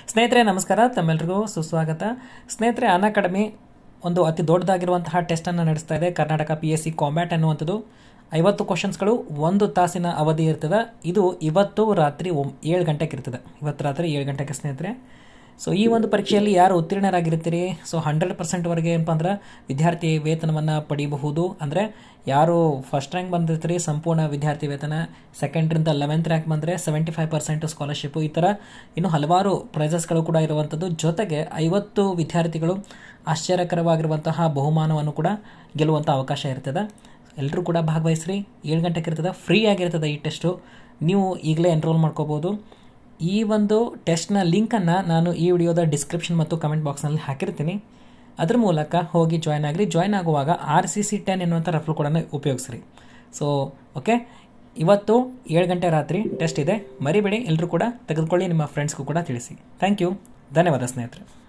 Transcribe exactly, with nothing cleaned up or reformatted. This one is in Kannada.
ಸ್ನೇಹಿತರೆ ನಮಸ್ಕಾರ, ತಮ್ಮೆಲ್ಲರಿಗೂ ಸುಸ್ವಾಗತ. ಸ್ನೇಹಿತರೆ, ಅನ್ಅಕಾಡೆಮಿ ಒಂದು ಅತಿ ದೊಡ್ಡದಾಗಿರುವಂತಹ ಟೆಸ್ಟನ್ನು ನಡೆಸ್ತಾ ಇದೆ. Karnataka P S C combat ಅನ್ನುವಂಥದ್ದು ಐವತ್ತು ಕ್ವಶನ್ಸ್ಗಳು ಒಂದು ತಾಸಿನ ಅವಧಿ ಇರ್ತದೆ. ಇದು ಇವತ್ತು ರಾತ್ರಿ ಏಳು ಗಂಟೆಗೆ ಇರ್ತದೆ. ಇವತ್ತು ರಾತ್ರಿ ಏಳು ಗಂಟೆಗೆ ಸ್ನೇಹಿತರೆ. ಸೊ ಈ ಒಂದು ಪರೀಕ್ಷೆಯಲ್ಲಿ ಯಾರು ಉತ್ತೀರ್ಣರಾಗಿರ್ತೀರಿ, ಸೊ ಹಂಡ್ರೆಡ್ ಪರ್ಸೆಂಟ್ವರೆಗೆ ಏನಪ್ಪ ಅಂದ್ರೆ ವಿದ್ಯಾರ್ಥಿ ವೇತನವನ್ನು ಪಡೀಬಹುದು. ಅಂದರೆ ಯಾರು ಫಸ್ಟ್ ರ್ಯಾಂಕ್ ಬಂದಿರ್ತೀರಿ ಸಂಪೂರ್ಣ ವಿದ್ಯಾರ್ಥಿ ವೇತನ, ಸೆಕೆಂಡ್ರಿಂದ ಲೆವೆಂತ್ ರ್ಯಾಂಕ್ ಬಂದರೆ ಸೆವೆಂಟಿ ಫೈವ್ ಪರ್ಸೆಂಟ್ ಸ್ಕಾಲರ್ಶಿಪ್ಪು, ಈ ಥರ ಇನ್ನು ಹಲವಾರು ಪ್ರೈಸಸ್ಗಳು ಕೂಡ ಇರುವಂಥದ್ದು. ಜೊತೆಗೆ ಐವತ್ತು ವಿದ್ಯಾರ್ಥಿಗಳು ಆಶ್ಚರ್ಯಕರವಾಗಿರುವಂತಹ ಬಹುಮಾನವನ್ನು ಕೂಡ ಗೆಲ್ಲುವಂಥ ಅವಕಾಶ ಇರ್ತದೆ. ಎಲ್ಲರೂ ಕೂಡ ಭಾಗವಹಿಸ್ರಿ. ಏಳು ಗಂಟೆಗೆ ಇರ್ತದೆ, ಫ್ರೀ ಆಗಿರ್ತದೆ ಈ ಟೆಸ್ಟು. ನೀವು ಈಗಲೇ ಎನ್ರೋಲ್ ಮಾಡ್ಕೋಬೋದು. ಈ ಒಂದು ಟೆಸ್ಟ್ನ ಲಿಂಕನ್ನು ನಾನು ಈ ವಿಡಿಯೋದ ಡಿಸ್ಕ್ರಿಪ್ಷನ್ ಮತ್ತು ಕಮೆಂಟ್ ಬಾಕ್ಸ್ನಲ್ಲಿ ಹಾಕಿರ್ತೀನಿ. ಅದ್ರ ಮೂಲಕ ಹೋಗಿ ಜಾಯ್ನ್ ಆಗಿರಿ. ಜಾಯ್ನ್ ಆಗುವಾಗ ಆರ್ ಸಿ ಸಿ ಟೆನ್ ಎನ್ನುವಂಥ ರೆಫರ್ ಕೋಡನ್ನು ಉಪಯೋಗಿಸ್ರಿ. ಸೊ ಓಕೆ, ಇವತ್ತು ಏಳು ಗಂಟೆ ರಾತ್ರಿ ಟೆಸ್ಟ್ ಇದೆ, ಮರಿಬೇಡಿ. ಎಲ್ಲರೂ ಕೂಡ ತೆಗೆದುಕೊಳ್ಳಿ, ನಿಮ್ಮ ಫ್ರೆಂಡ್ಸ್ಗೂ ಕೂಡ ತಿಳಿಸಿ. ಥ್ಯಾಂಕ್ ಯು, ಧನ್ಯವಾದ ಸ್ನೇಹಿತರೆ.